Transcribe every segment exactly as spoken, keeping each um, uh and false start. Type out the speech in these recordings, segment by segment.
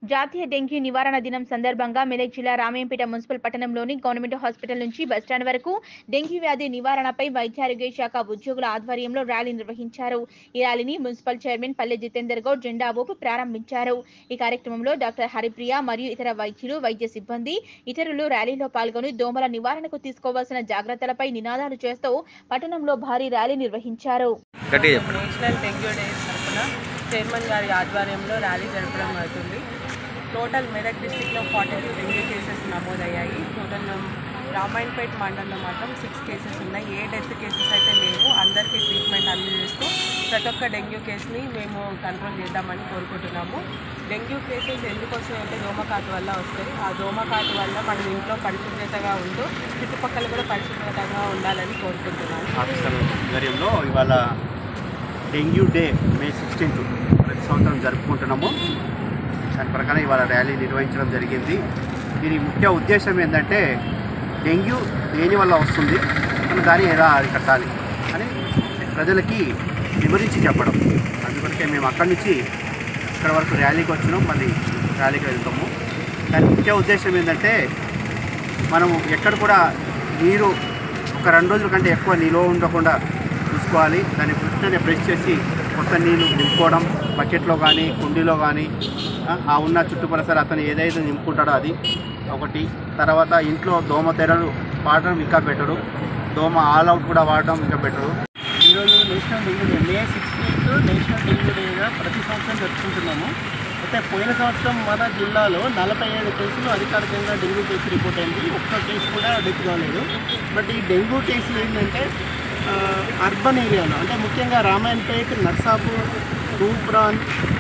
జాతీయ డెంగ్యూ నివారణ దినం సందర్భంగా మెదక్ జిల్లా రామేంపేట మున్సిపల్ పట్టణంలోని గవర్నమెంట్ హాస్పిటల్ నుంచి బస్టాండ్ వరకు డెంగ్యూ వ్యాధి నివారణపై వైద్యారోగ్య శాఖ ఉద్యోగుల ఆధ్వర్యంలో ర్యాలీ నిర్వహించారు. ఈ ర్యాలీని మున్సిపల్ చైర్మన్ పల్లె జితేందర్ గౌడ్ జెండా ఊపి ప్రారంభించారు. ఈ కార్యక్రమంలో డాక్టర్ హరిప్రియ మరియు ఇతర వైద్యులు, వైద్య సిబ్బంది, ఇతరులు ర్యాలీలో పాల్గొని దోమల నివారణకు తీసుకోవాల్సిన జాగ్రత్తలపై నినాదాలు చేస్తూ పట్టణంలో భారీ ర్యాలీ నిర్వహించారు. నేషనల్ డెంగ్యూ డే తరఫున చైర్మన్ గారి ఆధ్వర్యంలో ర్యాలీ జరపడం అవుతుంది. టోటల్ మెదక్ డిస్టిక్లో ఫార్టీ టూ డెంగ్యూ కేసెస్ నమోదయ్యాయి. టోటల్ రామాయణపేట మండలంలో మాత్రం సిక్స్ కేసెస్ ఉన్నాయి. ఏ డెత్ కేసెస్ అయితే లేవు. అందరికీ ట్రీట్మెంట్ అందిస్తూ ప్రతి ఒక్క డెంగ్యూ కేసుని మేము కంట్రోల్ చేద్దామని కోరుకుంటున్నాము. డెంగ్యూ కేసెస్ ఎందుకు వస్తాయంటే దోమకాటు వల్ల వస్తాయి. ఆ దోమకాటు వల్ల మనం ఇంట్లో పరిశుభ్రతగా ఉంటూ చుట్టుపక్కల కూడా పరిశుభ్రతంగా ఉండాలని కోరుకుంటున్నాను. ఆఫీసర్ ఆధ్వర్యంలో ఇవాళ డెంగ్యూ డే మే సిక్స్టీన్త్ ప్రతి సంవత్సరం జరుపుకుంటున్నాము. దాని ప్రకారం ఇవాళ ర్యాలీ నిర్వహించడం జరిగింది. దీని ముఖ్య ఉద్దేశం ఏంటంటే డెంగ్యూ దేని వల్ల వస్తుంది, మనం దాన్ని ఎలా అరికట్టాలి అని ప్రజలకి వివరించి చెప్పడం. అందుకొరకే మేము అక్కడి నుంచి ఇక్కడ వరకు ర్యాలీకి వచ్చినాం, మళ్ళీ ర్యాలీకి వెళ్తాము. దాని ముఖ్య ఉద్దేశం ఏంటంటే మనము ఎక్కడ కూడా నీరు ఒక రెండు రోజుల కంటే ఎక్కువ నిల్వ ఉండకుండా చూసుకోవాలి. దాన్ని వెంటనే బ్రష్ చేసి కొత్త నీళ్ళు నింపుకోవడం, బకెట్లో కానీ కుండీలో కానీ ఆ ఉన్న చుట్టుపరిసర అతను ఏదైతే నింపుకుంటాడో అది ఒకటి. తర్వాత ఇంట్లో దోమ తెరలు వాడడం ఇంకా బెటరు, దోమ ఆల్ అవుట్ కూడా వాడడం ఇంకా బెటరు. ఈరోజు national dengue day May sixteenth national dengue డేగా ప్రతి సంవత్సరం జరుపుకుంటున్నాము. అయితే పోయిన సంవత్సరం మన జిల్లాలో నలభై ఏడు కేసులు అధికారికంగా డెంగ్యూ కేసు రిపోర్ట్ అయింది. ఒక్క కేసు కూడా డెత్ కాలేదు. బట్ ఈ డెంగ్యూ కేసులు ఏంటంటే అర్బన్ ఏరియాలో, అంటే ముఖ్యంగా రామాయణపేట్, నర్సాపూర్, తూప్రాన్,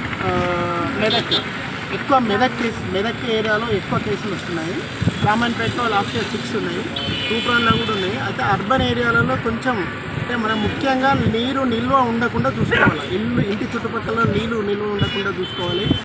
మెదక్ ఎక్కువ మెదక్ కేసు మెదక్ ఏరియాలో ఎక్కువ కేసులు వస్తున్నాయి. రామాయణపేటలో లాస్ట్ ఇయర్ సిక్స్ ఉన్నాయి, తూప్రాన్లో కూడా ఉన్నాయి. అయితే అర్బన్ ఏరియాలలో కొంచెం అంటే మనం ముఖ్యంగా నీరు నిల్వ ఉండకుండా చూసుకోవాలి. ఇల్లు ఇంటి చుట్టుపక్కల నీరు నిల్వ ఉండకుండా చూసుకోవాలి.